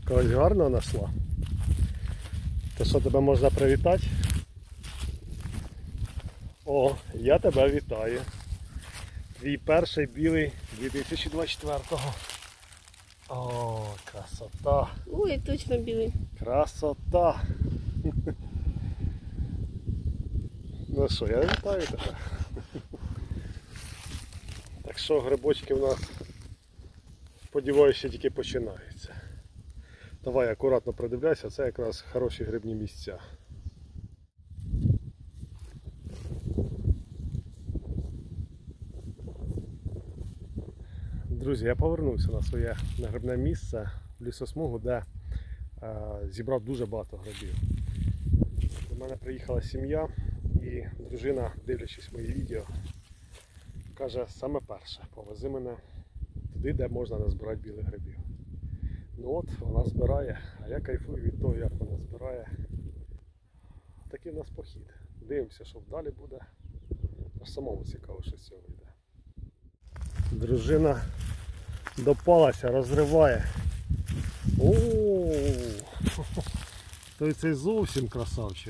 Когось гарно знайшла. То що, тебе можна привітати? О, я тебе вітаю. Твій перший білий 2024-го. О, красота. Ой, точно білий. Красота. Ну що, я вітаю тебе. Так що грибочки в нас, сподіваюся, тільки починаються. Давай акуратно придивляйся, це якраз хороші грибні місця. Друзі, я повернувся на своє грибне місце в лісосмугу, де зібрав дуже багато грибів. До мене приїхала сім'я і дружина, дивлячись мої відео, каже, саме перше, повези мене туди, де можна назбирати білих грибів. Ну от, вона збирає, а я кайфую від того, як вона збирає. Такий в нас похід. Дивимося, що далі буде. Аж самому цікаво, що з цього вийде. Дружина допалася, розриває. Той цей зовсім красавчик.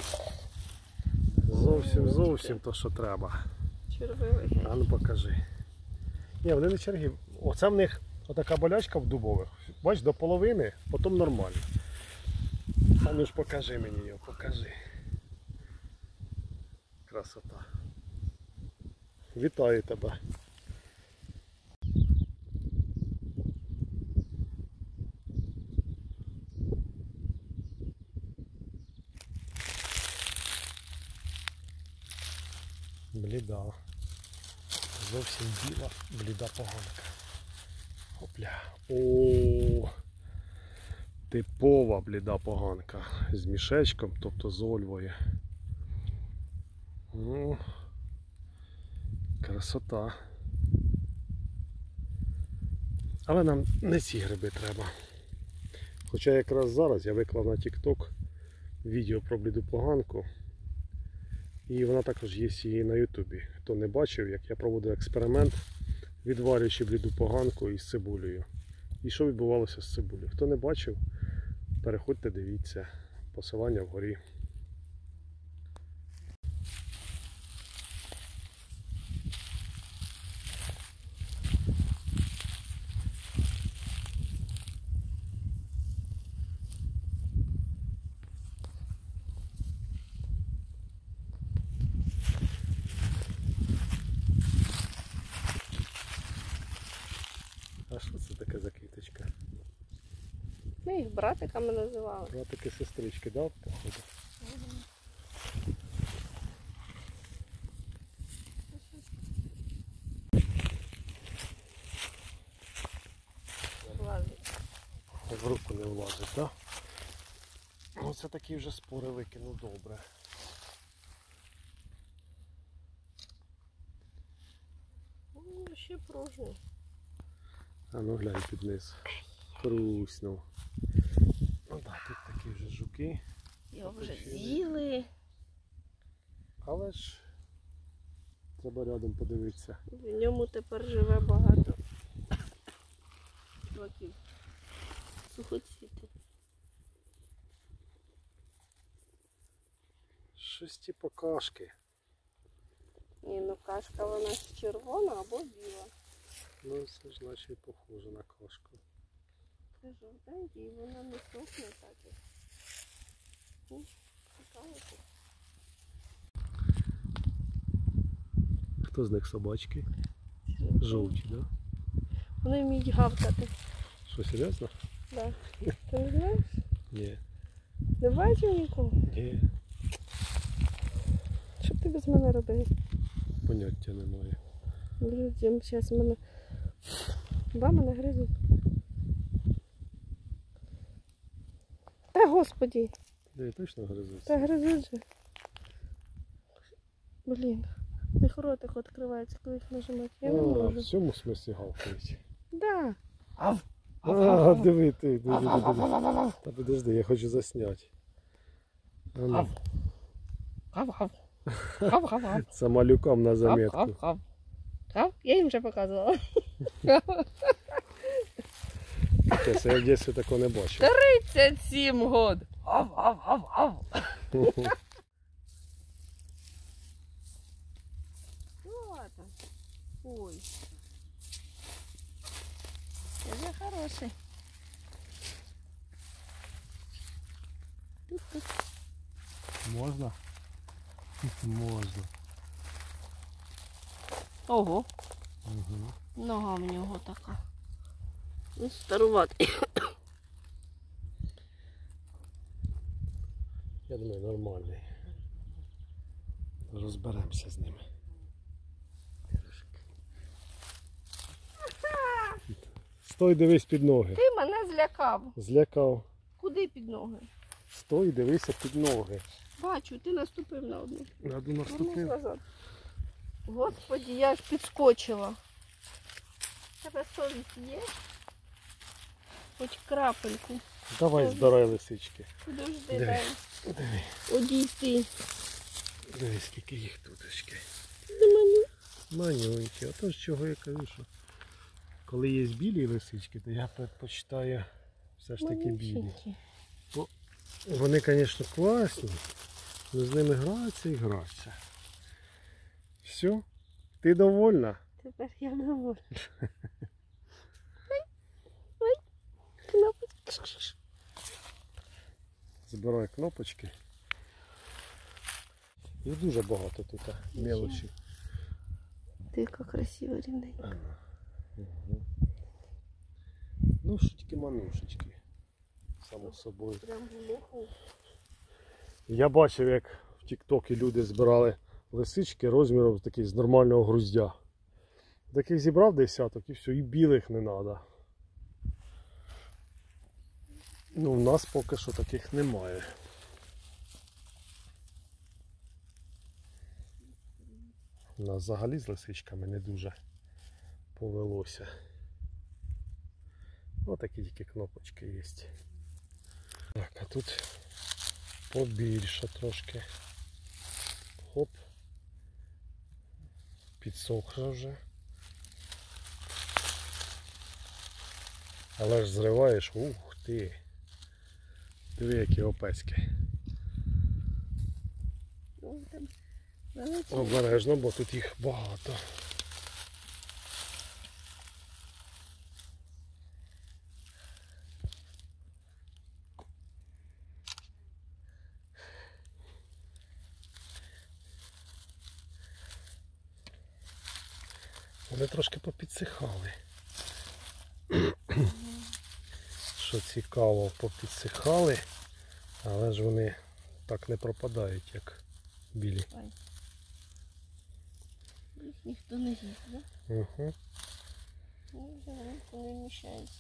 Зовсім то, що треба. Червивий. А ну покажи. Ні, вони не черги. Оце в них отака болячка в дубових. Бач, до половини, потім нормально. А ну ж покажи мені його, покажи. Красота. Вітаю тебе. Бліда. Зовсім біла, бліда поганка. Опля. О, типова бліда поганка. З мішечком, тобто з ольвою. Ну, красота. Але нам не ці гриби треба. Хоча якраз зараз я виклав на TikTok відео про бліду поганку. І вона також є і на ютубі. Хто не бачив, як я проводив експеримент, відварюючи бліду поганку із цибулею. І що відбувалося з цибулею. Хто не бачив, переходьте, дивіться. Посилання вгорі. А що це таке за квіточка? Ми їх братиками називали. Братики, сестрички, да, походу? Влазить. В руку не влазить, так? Да? Оце такі вже спори викинув, добре. Ще пружний. А ну глянь під низ. Хруснув. Ну так, тут такі вже жуки. Його вже з'їли. Але ж треба рядом подивитися. В ньому тепер живе багато чуваків. Сухоцвіти. Щось типу кашки. Ні, ну кашка вона ж червона або біла. Ну це ж наче похоже на кашку. Це жовтенький і вона не сохне так. Ну, цікаво тут. Хто з них собачки? Жовті, так? Да? Вони вміють гавкати. Що, серйозно? Так. Да. Ти не знаєш? Ні. Не бачив нікого? Ні. Що б ти без мене робив? Поняття немає. Людям зараз мене... мене гризуть. Та господі. Де точно гризуться? Та гризуть же. Блін. Їх ротик відкривається, коли їх нажимати. Я не В можу. цьому смислі гавкають. Да. А, диви ти, диви. Та подожди, я хочу засняти. Ну. Це малюкам на заметку. Я їм вже показувала. Чесно, я в дитинстві такого не бачив. 37 год. Ав. Що там? Ой. Це вже хороший. Тут. Можна? Можна. Ого, Угу. нога в нього така. Ну, старуватий. Я думаю, нормальний. Розберемося з ними. Стой, дивись під ноги. Ти мене злякав. Злякав. Куди під ноги? Стой, дивися під ноги. Бачу, ти наступив на одну. Я думаю, Вернись наступив. назад. Господи, я ж підскочила. Тебе совість є? Хоч крапельку. Давай збирай лисички. Подожди, Диви. дай. Диви, Одійти. диви, скільки їх туточки. Мені. Манюнькі. Отож чого я кажу, що коли є білі лисички, то я предпочитаю все ж таки білі. Манюсінькі. Вони, звісно, класні, але з ними гратися і гратися. Все? Ти довольна? Тепер я довольна. Ой, кнопочка. Збирай кнопочки. Їх дуже багато тут мелочі. Ти яка красива рівненька. Угу. Ну, що тільки манушечки. Само собою. Прям в моху. Я бачив, як в Тік-Токі люди збирали лисички розміром такий з нормального груздя. Таких зібрав десяток і все, і білих не треба. Ну, в нас поки що таких немає. У нас взагалі з лисичками не дуже повелося. Ось такі тільки кнопочки є. Так, а тут побільше трошки. Хоп. Підсохла вже. Але ж зриваєш, ух ти. Диви, які опецькі. Ну, там величезні. Обережно, бо тут їх багато. Вони трошки попідсихали. Що цікаво, попідсихали, але ж вони так не пропадають, як білі. Їх ніхто не з'їсть, да? Угу. Ну, вже велико не вміщається.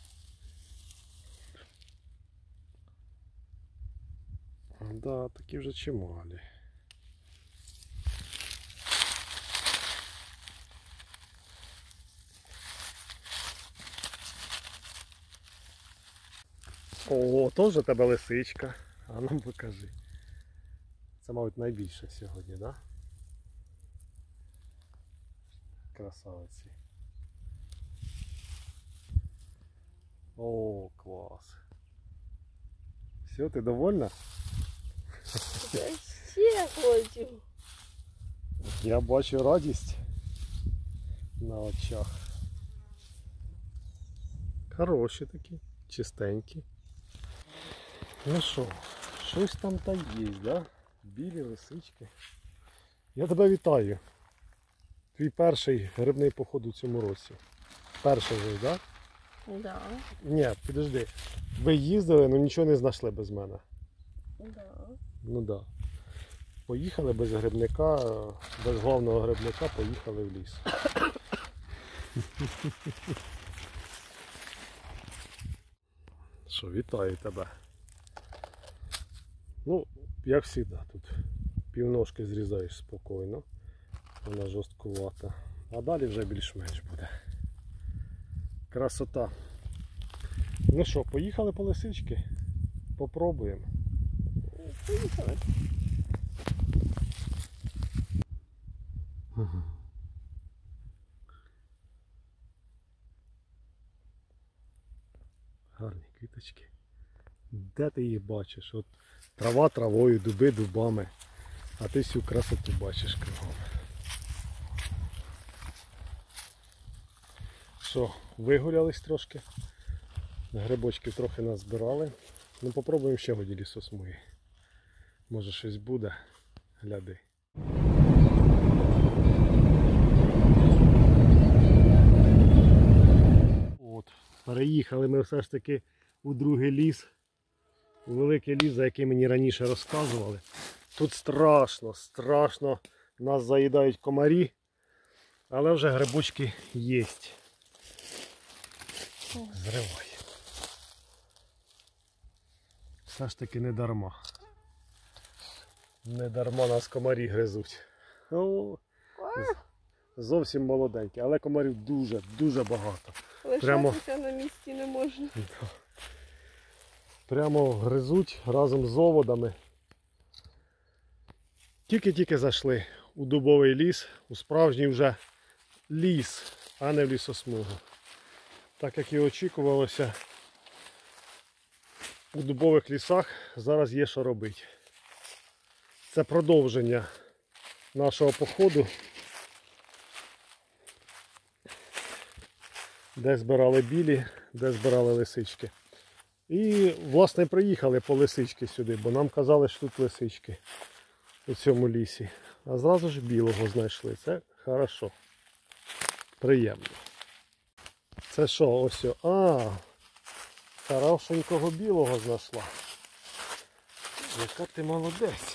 Да, такі вже чималі. О, теж у тебе лисичка. А ну покажи. Це, мабуть, найбільше сьогодні, так? Да? Красавиці. О, клас. Все, ти довольна? Я ще хочу. Я бачу радість на очах. Хороші такі, чистенькі. Ну що, щось там та є, да? Білі лисички. Я тебе вітаю. Твій перший грибний поход у цьому році. Перший вже, так? Да? Да. Ні, підожди. Ви їздили, але нічого не знайшли без мене. Да. Ну так. Да. Поїхали без грибника, без головного грибника поїхали в ліс. Що, вітаю тебе. Ну, як завжди, тут півножки зрізаєш спокійно. Вона жорсткувата. А далі вже більш-менш буде. Красота. Ну що, поїхали по лисички? Попробуємо. Поїхали. гарні квіточки. Де ти їх бачиш? От трава травою, дуби дубами. А ти всю красоту бачиш кругом. Що, вигулялись трошки. Грибочків трохи назбирали. Ну попробуємо ще годі лісосмуги. Може щось буде. Гляди. От, переїхали ми все ж таки у другий ліс. У великий ліс, за який мені раніше розказували. Тут страшно, страшно. Нас заїдають комарі. Але вже грибочки є. Зривай. Все ж таки не дарма. Не дарма нас комарі гризуть. О, зовсім молоденькі, але комарів дуже багато. Лишатися на місці не можна. Прямо гризуть разом з оводами. Тільки-тільки зайшли у дубовий ліс, у справжній вже ліс, а не в лісосмугу. Так як і очікувалося, у дубових лісах зараз є що робити. Це продовження нашого походу, де збирали білі, де збирали лисички. І, власне, приїхали по лисички сюди, бо нам казали, що тут лисички у цьому лісі. А зразу ж білого знайшли. Це хорошо. Приємно. Це що, ось? Хорошенького білого знайшла. Яка ти молодець.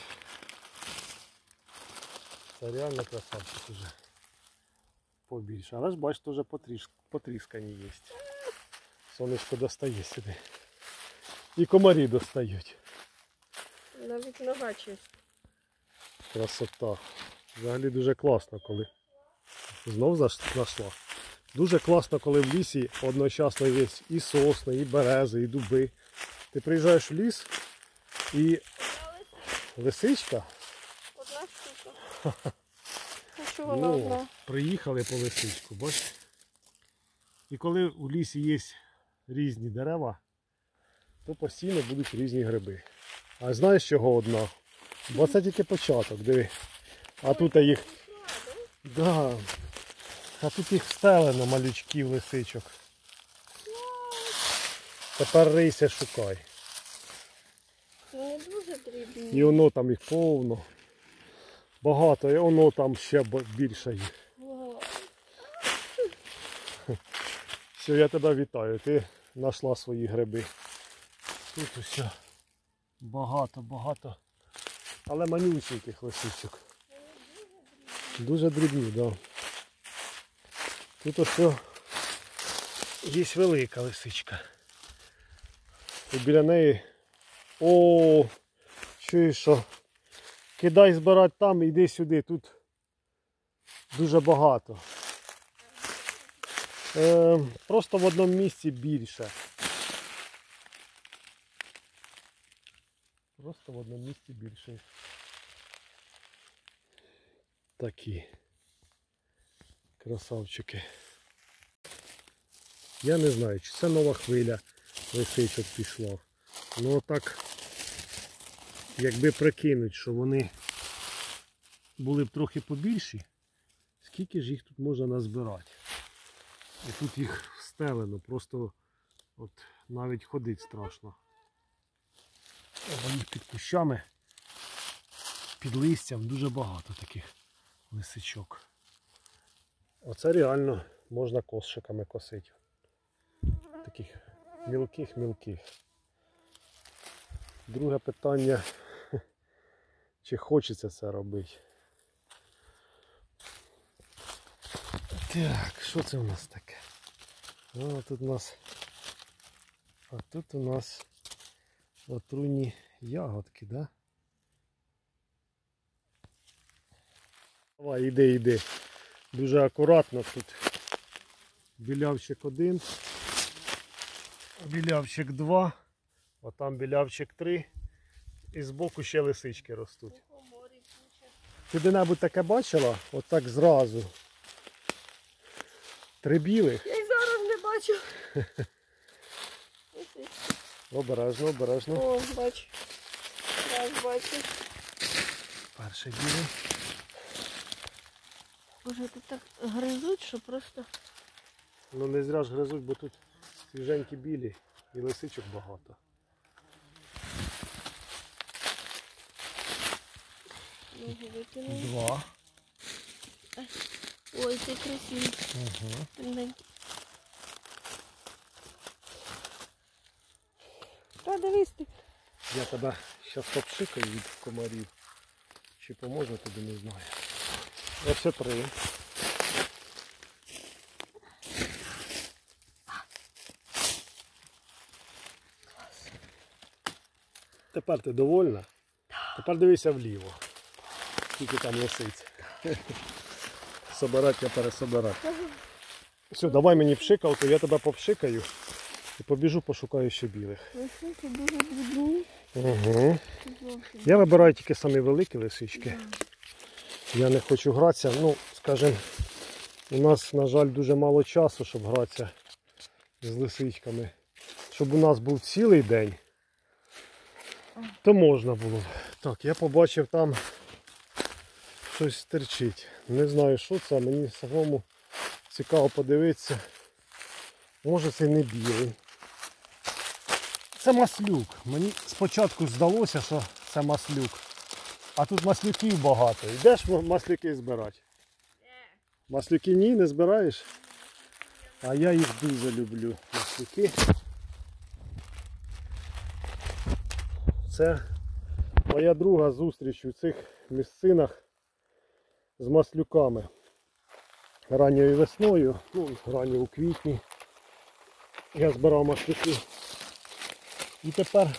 Це реально красавчик уже. Побільше. Але ж бачите, вже потріскані є. Сонечко достає сюди. І комарі достають. Навіть нога чиста. Красота. Взагалі дуже класно, коли знов знайшла. Дуже класно, коли в лісі одночасно є і сосни, і берези, і дуби. Ти приїжджаєш в ліс і лисичка. Одна штука. А що вона одна? Приїхали по лисичку, бачиш? І коли в лісі є різні дерева, то постійно будуть різні гриби. А знаєш чого одна? Бо це тільки початок, диви. А тут їх... Да. А тут їх стелено, малючків, лисичок. Тепер рийся, шукай. Вони дуже дрібні. І воно там їх повно. Багато, і воно там ще більше їх. Все, я тебе вітаю, ти знайшла свої гриби. Тут усе багато. Але манюсеньких лисичок. Дуже дрібні, так. Да. Тут ось є велика лисичка. І біля неї... О, чуєш що? Кидай збирати там, іди сюди, тут дуже багато. Просто в одному місці більше. Просто в одному місці більше. Такі красавчики. Я не знаю, чи це нова хвиля лисичок пішла. Ну так, якби прикинуть, що вони були б трохи побільші, скільки ж їх тут можна назбирати. І тут їх стелено, просто от навіть ходити страшно. Їх під кущами, під листям дуже багато таких лисичок. Оце реально можна кошиками косити. Таких мілких. Друге питання, чи хочеться це робити. Так, що це у нас таке? Тут у нас отруйні ягодки, да? Давай, іди. Дуже акуратно тут. Білявчик 1, білявчик 2, а там білявчик 3. І збоку ще лисички ростуть. Ти де-небудь таке бачила? Отак зразу. 3 білих. Я й зараз не бачу. лисички. Обережно, обережно. О, бач. Раз, бачу. Перший білий. Боже, тут так гризуть, що просто... Ну не зря ж гризуть, бо тут свіженькі білі і лисичок багато. Ногу викинули. Два. Ой, це красивий. Угу. Та дивись ти. Я тебе зараз попшикаю від комарів. Чи поможе тобі, не знаю. Ось 3. Тепер ти довольна? Тепер дивися вліво. Скільки там лисиць. Собирать я пересобирати. Все, давай мені пшикалку, я тебе попшикаю і побіжу пошукаю ще білих. Лисички дуже дрібні. Угу. Я вибираю тільки самі великі лисички. Я не хочу гратися. Ну, скажімо, у нас, на жаль, дуже мало часу, щоб гратися з лисичками. Щоб у нас був цілий день, то можна було. Так, я побачив там щось терчить. Не знаю, що це, мені самому цікаво подивитися. Може, це не білий. Це маслюк. Мені спочатку здалося, що це маслюк. А тут маслюків багато. Йдеш маслюки збирати? Маслюки ні, не збираєш? А я їх дуже люблю. Маслюки. Це моя друга зустріч у цих місцинах з маслюками. Ранньою весною, ну, ранньо у квітні я збирав маслюки. І тепер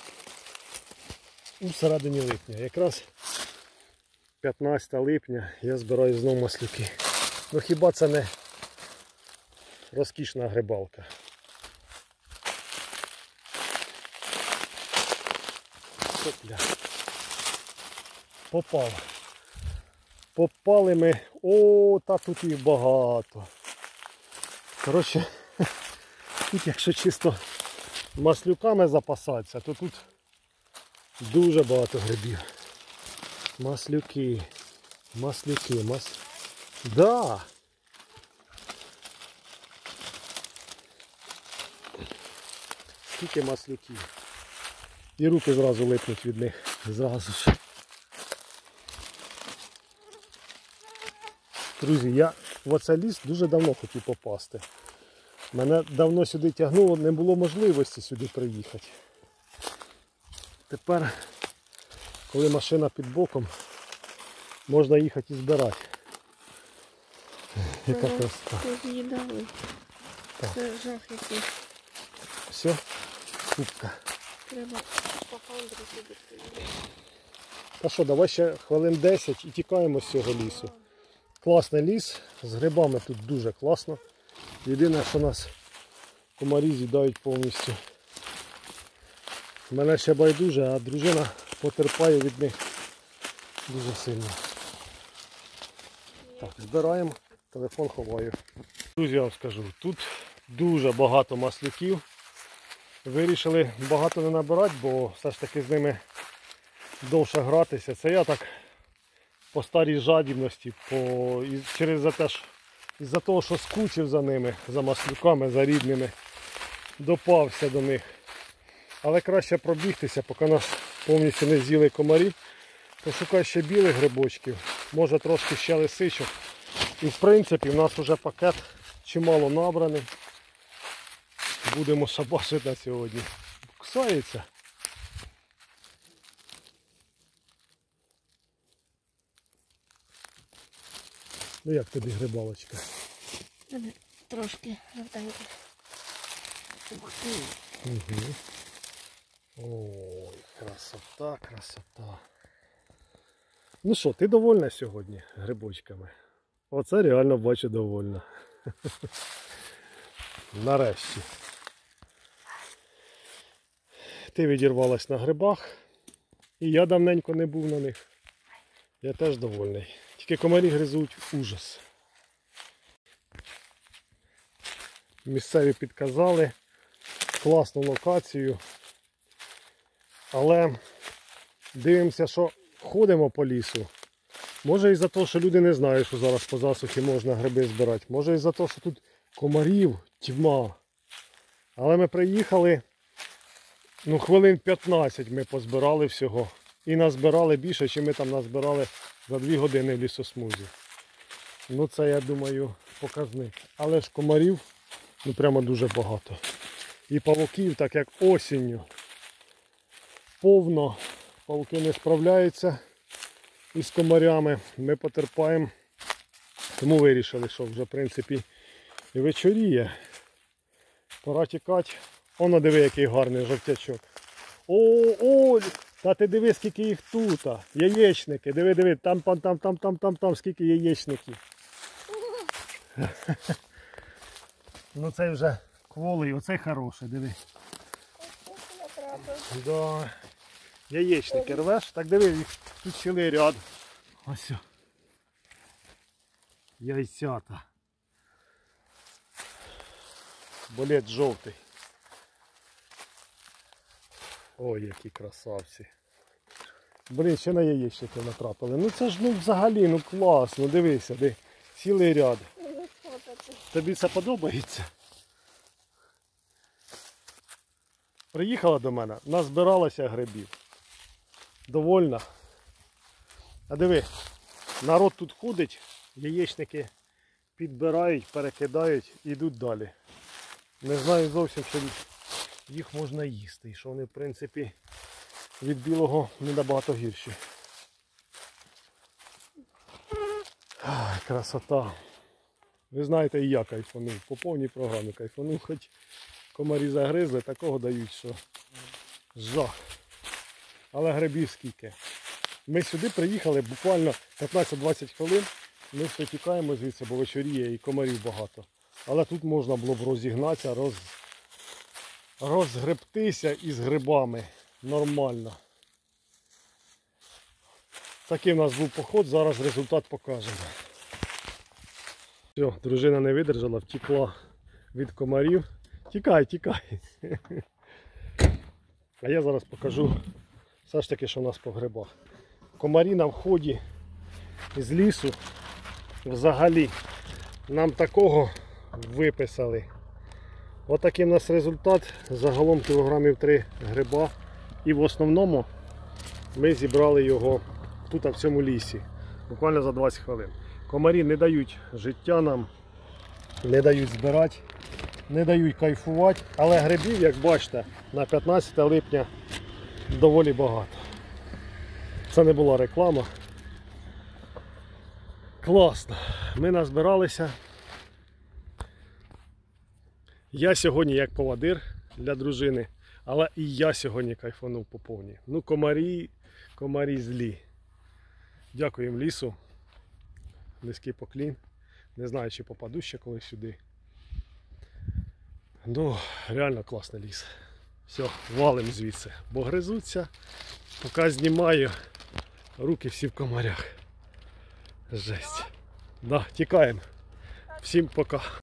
у середині липня, якраз 15 липня я збираю знову маслюки. Ну хіба це не розкішна грибалка? Опля. Попав. Попали ми. О, та тут їх багато. Коротше, тут якщо чисто маслюками запасатися, то тут дуже багато грибів. Маслюки. Маслюки. Да. Скільки маслюків. І руки зразу липнуть від них. Зразу ж. Друзі, я в оцей ліс дуже давно хотів попасти. Мене давно сюди тягнуло, не було можливості сюди приїхати. Тепер, коли машина під боком, можна їхати і збирати. Яка красота. Це з'їдали. Це жах який. Все, кубка. Треба папандру сюди приїхати. Та що, давай ще хвилин 10 і тікаємо з цього лісу. Класний ліс, з грибами тут дуже класно. Єдине, що нас комарі з'їдають повністю. Мене ще байдуже, а дружина потерпає від них дуже сильно. Так, збираємо, телефон ховаю. Друзі, я вам скажу, тут дуже багато маслюків. Вирішили багато не набирати, бо все ж таки з ними довше гратися. Це я так по старій жадібності, із-за того, що скучив за ними, за маслюками, за рідними, допався до них. Але краще пробігтися, поки нас повністю не з'їли комарі. Пошукай ще білих грибочків, може трошки ще лисичок. І в принципі в нас вже пакет чимало набраний. Будемо шабашити на сьогодні. Кусається. Ну як тобі грибалочка? Трошки жовтенько. Ух ти. Угу. Ой, красота, красота. Ну що, ти довольна сьогодні грибочками? Оце реально бачу довольна. Нарешті. Ти відірвалась на грибах, і я давненько не був на них. Я теж довольний. Тільки комарі гризуть ужас. Місцеві підказали, класну локацію. Але дивимося, що ходимо по лісу. Може і за те, що люди не знають, що зараз по засухі можна гриби збирати. Може і за те, що тут комарів тьма. Але ми приїхали, хвилин 15 ми позбирали всього. І назбирали більше, ніж ми там назбирали за 2 години в лісосмузі. Це, я думаю, показник. Але ж комарів, прямо дуже багато. І павуків, так як осінню, повно. Павуки не справляються із комарями. Ми потерпаємо. Тому вирішили, що вже, в принципі, і вечоріє. Пора тікати. Оно, диви, який гарний жовтячок. О, та ти диви, скільки їх тут. Яєчники. Диви, там, скільки яєчників. Це вже кволий, оце хороший, диви. Да. Яєчники рвеш, так диви, їх тут цілий ряд. Ось. Яйцята. Болет жовтий. Ой, які красавці. Блін, ще на яєчники натрапили. Це ж взагалі, класно, дивися, цілий ряд. Тобі це подобається? Приїхала до мене, назбиралася грибів. Довольна. А диви, народ тут ходить, яєчники підбирають, перекидають і йдуть далі. Не знаю зовсім, що їх можна їсти. І що вони, в принципі, від білого не набагато гірші. Ай, красота. Ви знаєте, і я кайфанув. По повній програмі кайфанув. Хоч комарі загризли, такого дають, що жах. Але грибів скільки. Ми сюди приїхали буквально 15-20 хвилин. Ми все тікаємо звідси, бо вечоріє і комарів багато. Але тут можна було б розігнатися, розгребтися із грибами. Нормально. Такий у нас був поход, зараз результат покажемо. Все, дружина не видержала, втекла від комарів. Тікай. А я зараз покажу все ж таки, що в нас по грибах. Комарі на вході з лісу взагалі нам такого виписали. Отакий у нас результат. Загалом кілограмів 3 гриба. І в основному ми зібрали його тут, в цьому лісі. Буквально за 20 хвилин. Комарі не дають життя нам, не дають збирати, не дають кайфувати. Але грибів, як бачите, на 15 липня доволі багато. Це не була реклама. Класно. Ми назбиралися. Я сьогодні як поводир для дружини, але і я сьогодні кайфанув по повній. Комарі злі. Дякуємо лісу. Низький поклін. Не знаю, чи попаду ще колись сюди. Реально класний ліс. Все, валим звідси. Бо гризуться. Поки знімаю, руки всі в комарях. Жесть. Тікаємо. Всім пока.